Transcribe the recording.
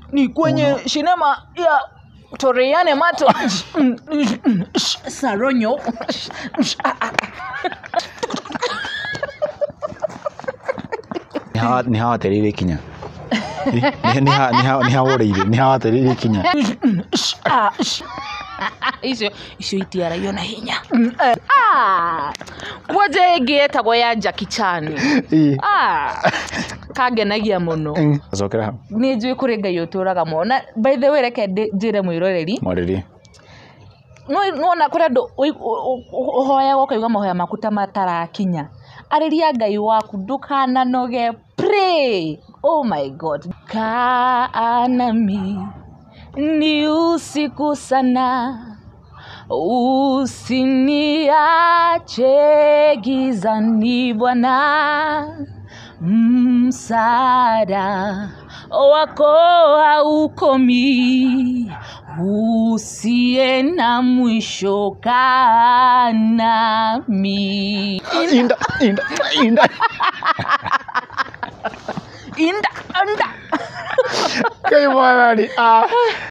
ni kwenye sinema ya Toriane Mato Saronyo. Ni hawa terire kinya. Ni hawa reire, ni hawa terire kinya. Icio itiara yona hinya. Waje gietagwo ya Jackie Chan. Kagenagia muno. Azokera. Ni njui kuri Ngai uturaga mona. By the way reke njire mwiroreri. Mwariri. Nona kuri andu uhoya ukaiga mahoya maku ta matarakinya. Ariria Ngai waku ndukananoge. Pray. Oh my God. Kaanami ni usiku sana, usiniache gizani Bwana, msaada wako haukomi, usiye na mwisho kanami. Inda. Kay mwana ni